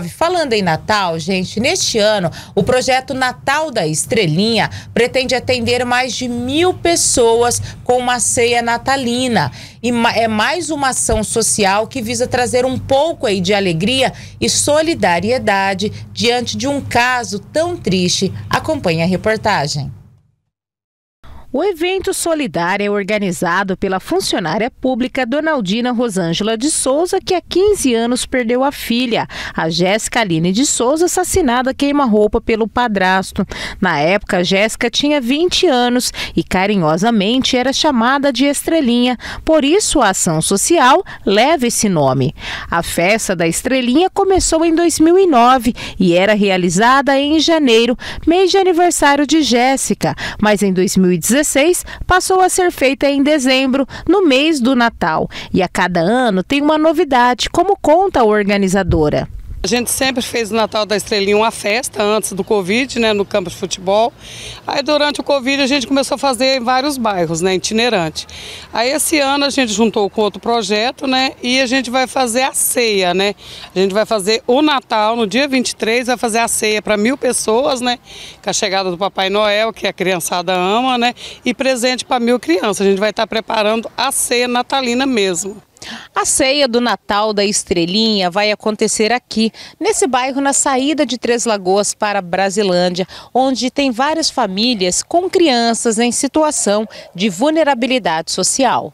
Falando em Natal, gente, neste ano, o projeto Natal da Estrelinha pretende atender mais de 1.000 pessoas com uma ceia natalina. E é mais uma ação social que visa trazer um pouco aí de alegria e solidariedade diante de um caso tão triste. Acompanhe a reportagem. O evento solidário é organizado pela funcionária pública Donaldina Rosângela de Souza, que há 15 anos perdeu a filha, a Jéssica Aline de Souza, assassinada queima-roupa pelo padrasto. Na época, Jéssica tinha 20 anos e carinhosamente era chamada de Estrelinha, por isso a ação social leva esse nome. A festa da Estrelinha começou em 2009 e era realizada em janeiro, mês de aniversário de Jéssica, mas em 2016 passou a ser feita em dezembro, no mês do Natal. E a cada ano tem uma novidade, como conta a organizadora. A gente sempre fez o Natal da Estrelinha uma festa antes do Covid, né, no campo de futebol. Aí durante o Covid a gente começou a fazer em vários bairros, né, itinerante. Aí esse ano a gente juntou com outro projeto, né, e a gente vai fazer a ceia, né. A gente vai fazer o Natal no dia 23, vai fazer a ceia para 1.000 pessoas, né, com a chegada do Papai Noel, que a criançada ama, né, e presente para 1.000 crianças. A gente vai estar preparando a ceia natalina mesmo. A ceia do Natal da Estrelinha vai acontecer aqui, nesse bairro, na saída de Três Lagoas para Brasilândia, onde tem várias famílias com crianças em situação de vulnerabilidade social.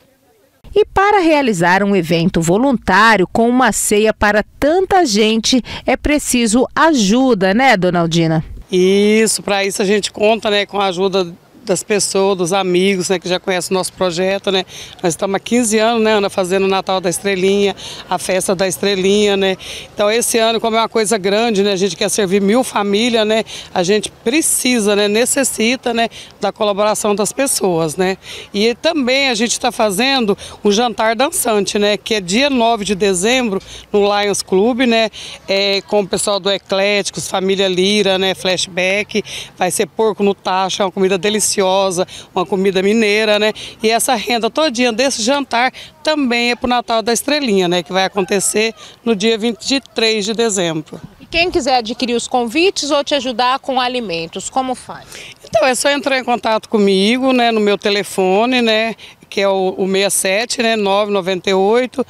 E para realizar um evento voluntário com uma ceia para tanta gente, é preciso ajuda, né, Donaldina? Isso, para isso a gente conta, né, com a ajuda das pessoas, dos amigos, né, que já conhecem o nosso projeto, né? Nós estamos há 15 anos, né, Ana, fazendo o Natal da Estrelinha, a festa da Estrelinha, né? Então esse ano, como é uma coisa grande, né, a gente quer servir 1.000 famílias, né? A gente precisa, né, necessita, né, da colaboração das pessoas, né? E também a gente está fazendo um jantar dançante, né, que é dia 9 de dezembro no Lions Club, né? Com o pessoal do Ecléticos, Família Lira, né, Flashback, vai ser porco no tacho, é uma comida deliciosa, uma comida mineira, né? E essa renda todinha desse jantar também é para o Natal da Estrelinha, né? Que vai acontecer no dia 23 de dezembro. E quem quiser adquirir os convites ou te ajudar com alimentos, como faz? Então é só entrar em contato comigo, né? No meu telefone, né? Que é o 67, né? 998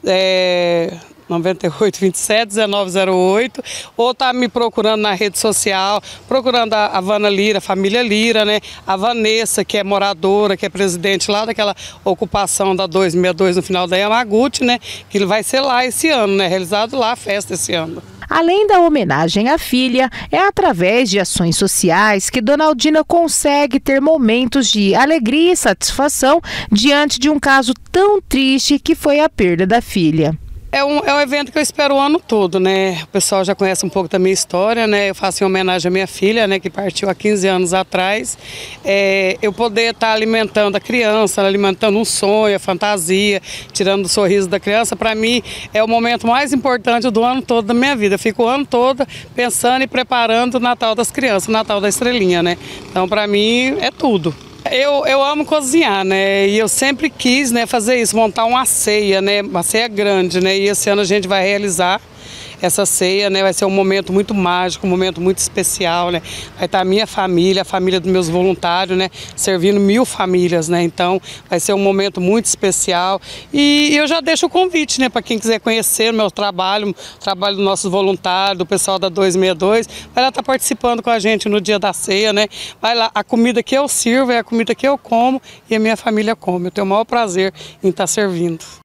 9827-1908, ou tá me procurando na rede social, procurando a Vana Lira, a família Lira, né? A Vanessa, que é moradora, que é presidente lá daquela ocupação da 262 no final da Yamaguchi, né? Que ele vai ser lá esse ano, né? Realizado lá a festa esse ano. Além da homenagem à filha, é através de ações sociais que Donaldina consegue ter momentos de alegria e satisfação diante de um caso tão triste que foi a perda da filha. É um evento que eu espero o ano todo, né? O pessoal já conhece um pouco da minha história, né? Eu faço em homenagem à minha filha, né? Que partiu há 15 anos atrás. Eu poder estar alimentando a criança, alimentando um sonho, a fantasia, tirando o sorriso da criança, para mim é o momento mais importante do ano todo da minha vida. Eu fico o ano todo pensando e preparando o Natal das crianças, o Natal da Estrelinha, né? Então, para mim, é tudo. Eu amo cozinhar, né? E eu sempre quis, né, fazer isso, montar uma ceia, né? Uma ceia grande, né? E esse ano a gente vai realizar essa ceia, né? Vai ser um momento muito mágico, um momento muito especial, né? Vai estar a minha família, a família dos meus voluntários, né? Servindo 1.000 famílias, né? Então vai ser um momento muito especial. E eu já deixo o convite, né? Para quem quiser conhecer o meu trabalho, o trabalho dos nossos voluntários, do pessoal da 262, vai lá estar participando com a gente no dia da ceia, né? Vai lá, a comida que eu sirvo é a comida que eu como e a minha família come. Eu tenho o maior prazer em estar servindo.